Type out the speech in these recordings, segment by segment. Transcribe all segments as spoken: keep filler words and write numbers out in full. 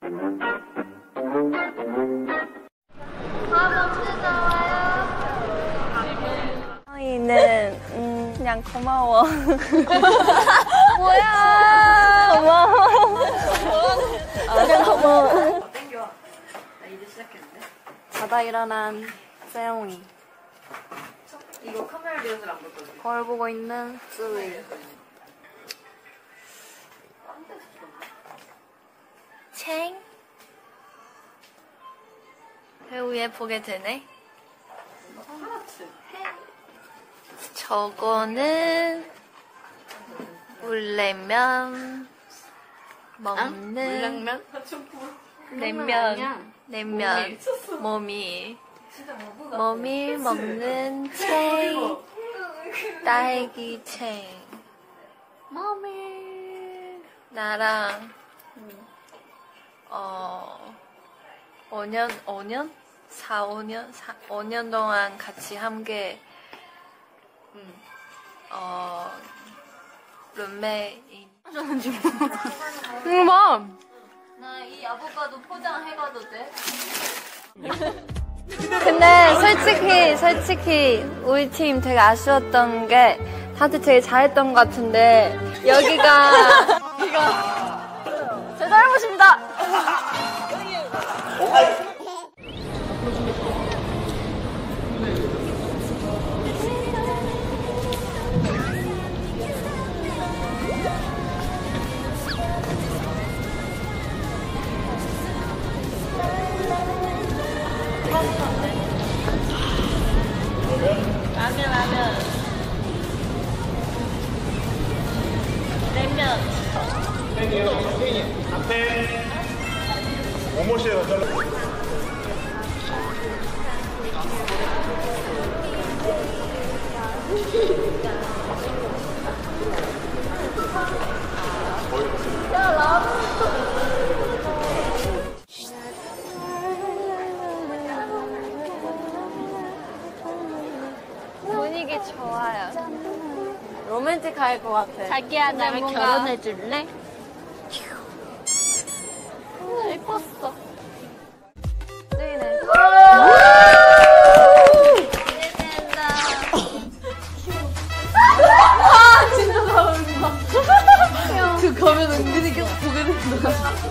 저희는 음, 그냥 고마워. 뭐야? 고마워. 그냥 고마워. 땡겨. 나 이제 시작했는데. 자다 일어난 세영이. 이거 카메라 리허설 안 볼 거지? 거울 보고 있는 수위. 챙. 배우 예쁘게 되네. 저거는 물냉면 먹는 물냉면? 냉면 냉면 몸이 몸이 먹는 챙 딸기 챙 mommy 나랑 어 오 년 오 년 사, 오 년 사, 오 년 동안 같이 함께 음, 어 룸메인 엄마 나 이 아보카도 포장해가도 돼? 근데 솔직히 솔직히 우리 팀 되게 아쉬웠던 게 다들 되게 잘했던 것 같은데 여기가 이거 제 잘못입니다. 라면 라면 냉면 팬이에요, 팬이. 앞에 오모시에요, 잘라. 분위기 좋아요. 로맨틱할 것 같아. 자기야 나랑 뭔가... 결혼해줄래? 예뻤어. 네. 아 진짜 잘 어울린다. 그 가면 은근히 계속 보게 된다.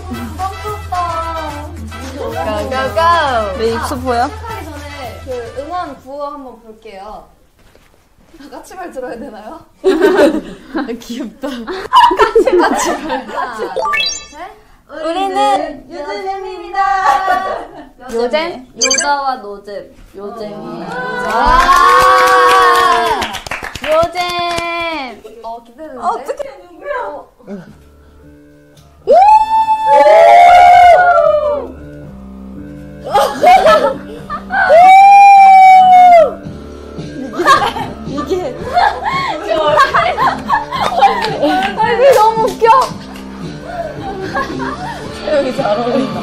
고고고. 내 입술 보여? 하기 전에 그 응원 구호 한번 볼게요. 같이 말 들어야 되나요? 귀엽다. 같이 같이 말. 하나, 둘, 셋. 우리는 요즘입니다. 요잼? 요자와 노잼. 요잼이. 아 요잼. 어 기대되는데. 어, 어떡해 누구야? 어. 이게 얼굴이 너무 웃겨. 여기 잘 어울린다.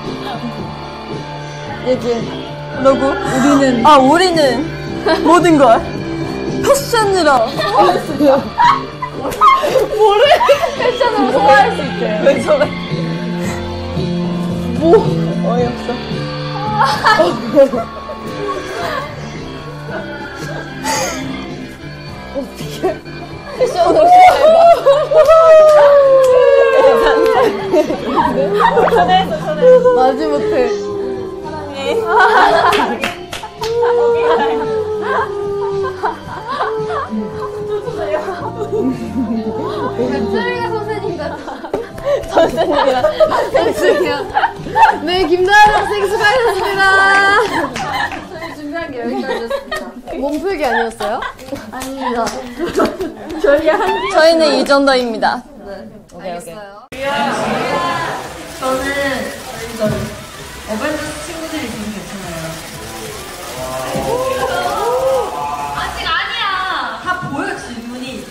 얘기해. 누구? 우리는 아 우리는 모든 걸 패션으로 뭐를 패션으로 소화할 수 있대. 왜 저래? 뭐 어이없어. 어떻게 패션으로 소화해봐. 전화했어 전화했어. 마지못해. 사랑해. 쯔리가 선생님 같아. 선생님이랑 생수요. 네, 김나영 생수가였습니다 저희 준비한 게 여기까지였습니다. 몸풀기 아니었어요? 아닙니다. 저희는 이 정도입니다. 네, 오케이, 알겠어요. 저는 어벤져스 친구들이 되게 괜찮아요. 아직 아니야. 다 보여 질문이.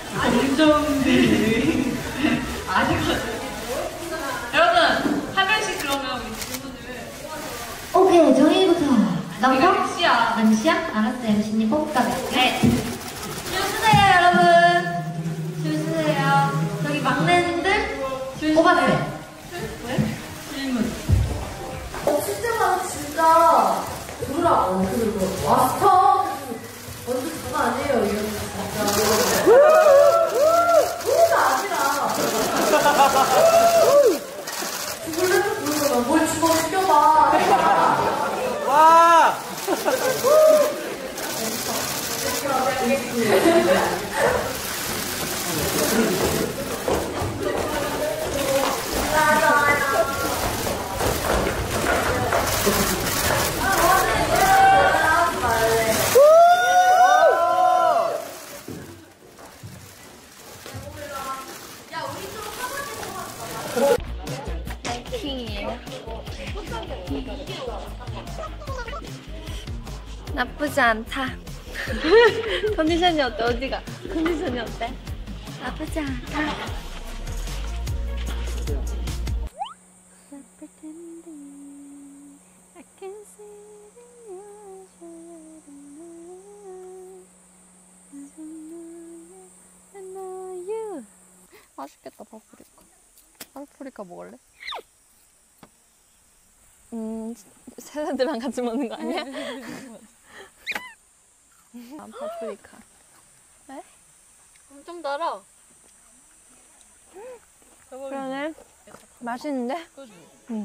안정들이 아니거든. 여러분 한 명씩 그러면 우리 질문을. 오케이 정희부터 우리가 나부터? 엠씨야. 엠씨야? 알았어 엠씨님 뽑을까 봐. 네. 줄 서세요 여러분. 줄 서세요. 저기 막내님들 줄 뽑았어요. 서세요. 왜? 질문. 킹이에요. 나쁘지 않다. 컨디션이 어때? 어디가? 컨디션이 어때? 나쁘지 않다. 맛있겠다, 파프리카. 파프리카 먹을래? 음, 샐러드랑 같이 먹는 거 아니야? 아, 파프리카. 에? 엄청 달아. 그러네. 맛있는데? 응.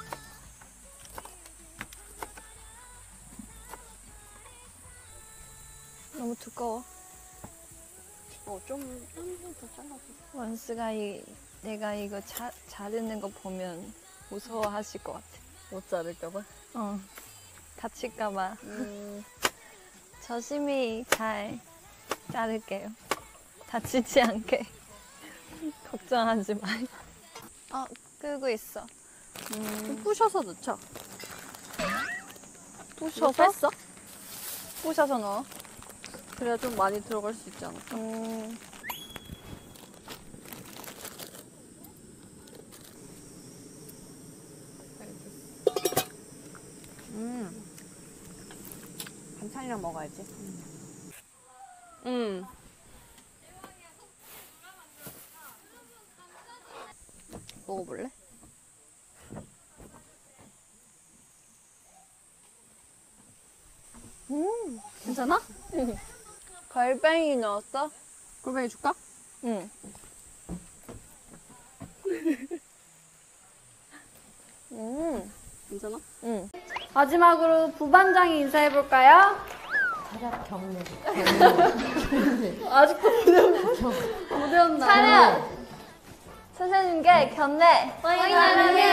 너무 두꺼워. 어, 좀, 좀 더 잘라줘. 원스가 이, 내가 이거 자, 자르는 거 보면 무서워하실 것 같아. 못 자를까봐? 어. 다칠까봐. 음. 조심히 잘 자를게요. 다치지 않게. 걱정하지 마요. 어, 끄고 있어. 좀 부셔서 넣자. 부셔서? 뺐어? 부셔서 넣어. 그래야 좀 많이 들어갈 수 있지 않을까? 음. 음. 반찬이랑 먹어야지. 음. 먹어볼래? 음. 괜찮아? 걸뱅이 넣었어? 골뱅이 줄까? 응. 음. 괜찮아? 응. 마지막으로 부반장이 인사해볼까요? 차렷 경례. 아직도 못 외웠나? 차렷! 선생님께 견례! 확인하는 게